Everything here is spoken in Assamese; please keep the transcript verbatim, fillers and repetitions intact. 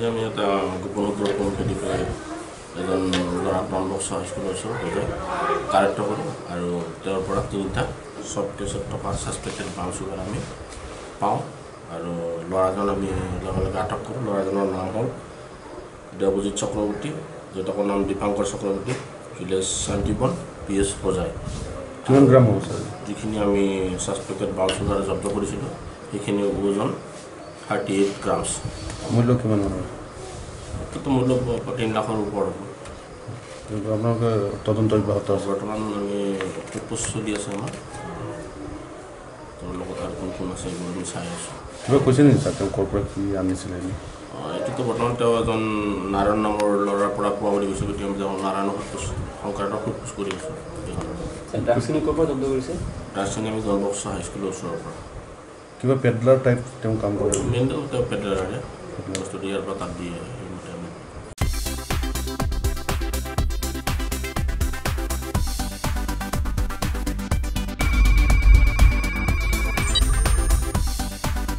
আজি আমি এটা গোপন দ্ৰব্য বিষয়ে এজন ল'ৰা ডনবস্ক হাইস্কুলৰ ওচৰত গৈ কাৰেক্ট কৰোঁ আৰু তেওঁৰ পৰা তিনিটা চব কেছত থকা ছাছপেক্টেড ব্ৰাউন চুগাৰ আমি পাওঁ আৰু ল'ৰাজন আমি লগে লগে আটক কৰোঁ। ল'ৰাজনৰ নাম হ'ল দেৱজিৎ চক্ৰৱৰ্তী, দেউতাকৰ নাম Dipankar Chakraborty, village Shantiban, P S বজাই। কিমান গ্ৰাম হ'ব ছাৰ? যিখিনি আমি ছাছপেক্টেড ব্ৰাউন চুগাৰ জব্দ কৰিছিলোঁ সেইখিনি ওজন থাৰ্টি এইট গ্ৰামছ। মূল্য কিমান হ'ব? এইটো মূল্য তিনি লাখৰ ওপৰত হ'ব। আপোনালোকে তদন্ত অব্যাহত আছে? বৰ্তমান আমি সোধপোছ চলি আছে আমাৰ, তেওঁৰ লগত আৰু কোন কোন আছে এইবোৰ আমি চাই আছোঁ। কিবা কৈছে নেকি ছাৰ তেওঁ ক'ৰ পৰা কি আনিছিলে? এইটোতো বৰ্তমান তেওঁ এজন নাৰায়ণ নামৰ ল'ৰাৰ পৰা পোৱা বুলি কৈছে, গতিকে তেওঁ নাৰায়ণক সোধপোছ সংক্ৰান্তক সোধপোছ কৰি আছোঁ। ড্ৰাগছখিনি ক'ৰ পৰা জব্দ কৰিছে? ড্ৰাগছখিনি আমি ডনবস্ক হাইস্কুলৰ ওচৰৰ পৰা। কিবা পেডলাৰ টাইপ তেওঁ কাম কৰে? মেইন তেওঁ পেডলাৰে বস্তু দিয়াৰ পৰা তাত দিয়ে।